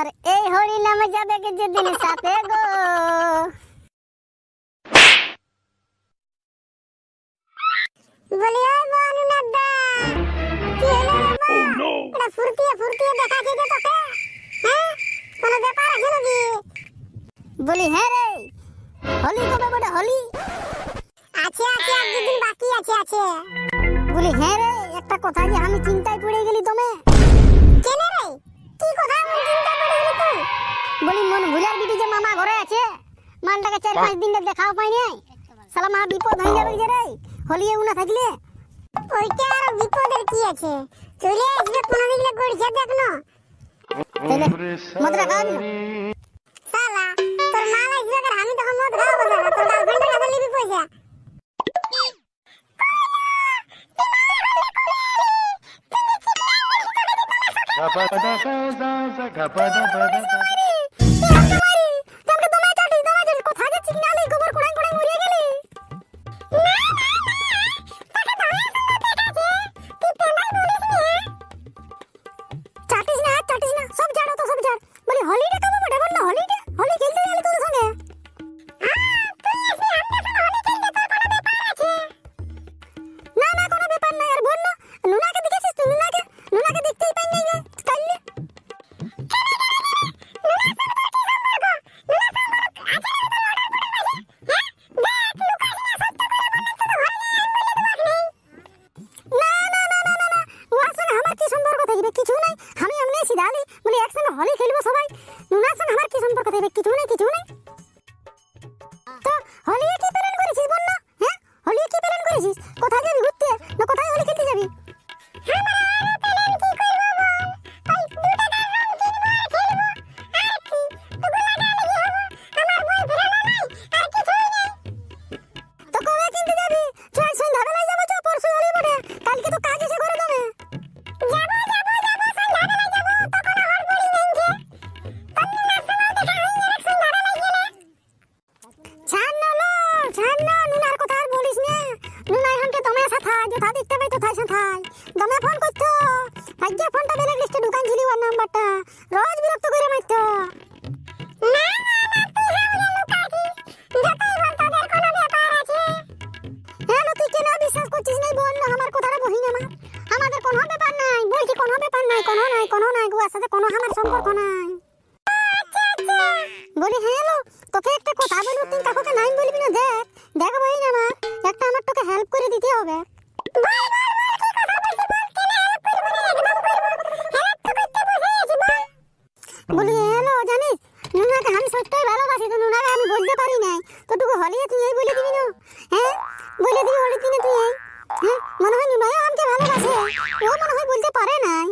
আর এই হরি নামে যাবে কে যেদিন সাথে গো। বলি ওই বানু নাদা কি হলো রে মা? এটা ফুরতিয়ে দেখা যায় যে তোকে, হ্যাঁ কোনো ব্যাপার আছে নাকি? বলি হ্যাঁ রে, হলি কবে বড় হলি? আছে এক দুদিন বাকি আছে। বলি হ্যাঁ রে, একটা কথা যে আমি চিন্তায় পড়ে গেলি তুমি। কেন রে, কি কথা চিন্তায় পড়ে গেলি তুই? বলি মন ভুলার বিটি যে মামা ঘরে আছে, মালটাকে 4-5 দিন দেখাও পাই নাই, শালা মা বিপদ হয়ে যাবে যে রে হলিয়ে উনা থাকলে। ওইটা আর বিপদের কি আছে, চলে আসবে কোন দিকে গড়ছে দেখ না। তাহলে মদরা খাওয়াবি না? শালা তোর মা লাগবে আর আমি তখন মদ খাওয়াবো না, তোর গার্লফ্রেন্ডের কাছে নিবি পয়সা। বলি হ্যালো, তোকে একটা কথা বলবো, তুই কাকুকে নাই বলবি না। দেখ ভাই আমার একটা আমার তোকে হেল্প করে দিতে হবে। বলি হ্যালো, জানিস নুনাকে আমি সত্যই ভালোবাসি, তো নুনাকে আমি বলতে পারি নাই, তোটুকু হলিয়ে তুই এই বলে দিবি না? হ্যাঁ বলে দিবি হলি দিনে তুই। হ্যাঁ মনে হয় নুনাও আমাকে ভালোবাসে, ও মনে হয় বলতে পারে নাই।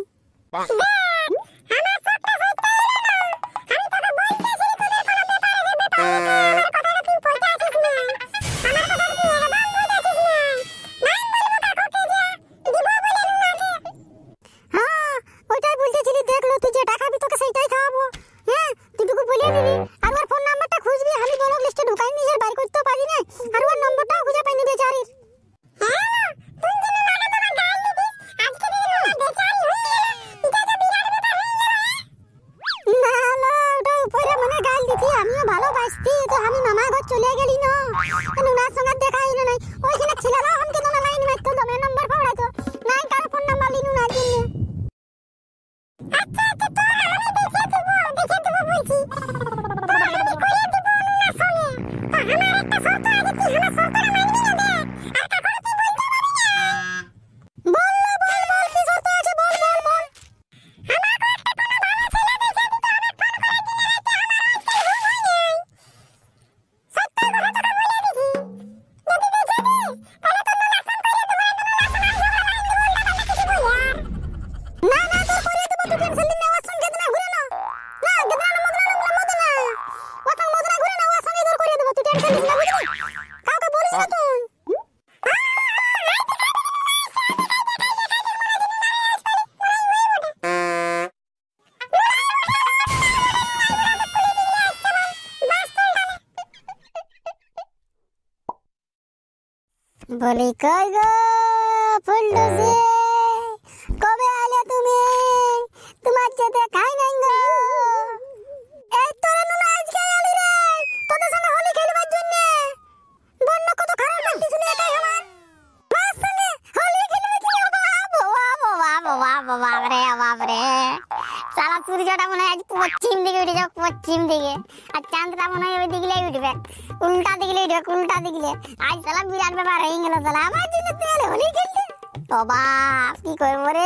বলি কই গো ফুলডুসি, কবে আলে তুমি? তোমার যে দেখাই নাই গো। বাপ রে সারা সূর্যটা মনে হয় আজ পশ্চিম দিকে উঠে যাবে, পশ্চিম দিকে। আর চাঁদটা মনে হয় ওই দিকে উঠবে, উল্টা দিকে উঠবে, উল্টা দিকে। আজ সালা বিরাট ব্যাপার হয়ে গেল সালা, আমার জন্য তেল হোলি খেলতে। ও বাপ কি করবো রে।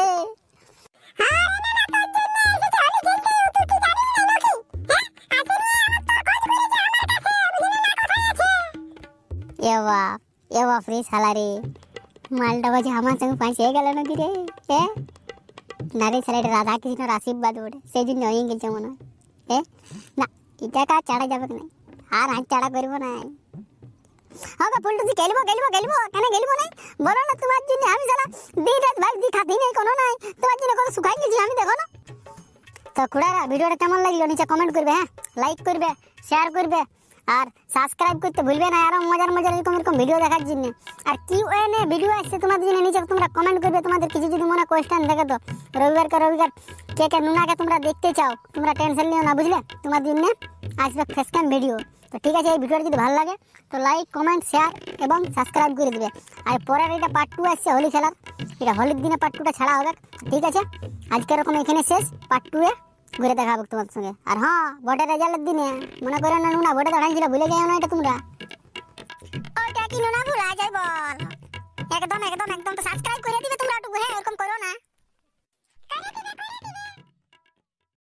এ বাপ রে শালা রে, মালটা বাজে আমার সঙ্গে ফাঁসিয়ে গেল নাকি রে। না রে শালা, রাধা কৃষ্ণর আশীর্বাদ ওঠে, সেই জন্য হয়ে গেছে মনে হয়। না এটা কাজ ছাড়া যাবে না, আর হাত ছাড়া করবো না। হবে ফুলটুসি খেলবো কেন খেলবো না বলো না? তোমার জন্য আমি শালা দিন রাত ভাবছি, খাতি নেই কোনো নাই, তোমার জন্য কোনো শুকাই গেছি আমি, দেখো না। তো খুড়ারা ভিডিওটা কেমন লাগলো নিচে কমেন্ট করবে, হ্যাঁ লাইক করবে, শেয়ার করবে, আর সাবস্ক্রাইব করতে ভুলবে না। আরো মজার এরকম ভিডিও দেখার জন্য। আর কিউএনএ ভিডিও আসছে তোমাদের জন্য, নিচে তোমরা কমেন্ট করবে তোমাদের কিছু যদি মনে কোয়েশ্চেন থাকে। তো রবিবার কে নুনাকে তোমরা দেখতে চাও, তোমরা টেনশন নিও না, বুঝলে? তোমার জন্য আসবে ফেস ক্যাম ভিডিও। তো ঠিক আছে, এই ভিডিওটা যদি ভালো লাগে তো লাইক, কমেন্ট, শেয়ার এবং সাবস্ক্রাইব করে দেবে। আর পরের এটা পার্ট 2 আসছে হোলি খেলার, এটা হোলির দিনে পার্ট 2টা ছাড়া হবে। ঠিক আছে, আজকে এরকম এখানে শেষ, পার্ট 2 এ ঘুরে দেখা হবে তোমার সঙ্গে। আর হ্যাঁ, ভোটের রেজাল্টের দিনে মনে করো না নুনা ভোটে দাঁড়াইছিল, ভুলে যাও না এটা তোমরা। ওটা কি নুনা ভুলা যায় বল? একদম তো সাবস্ক্রাইব করে দিবে তোমরা, একটু হ্যাঁ এরকম করো না।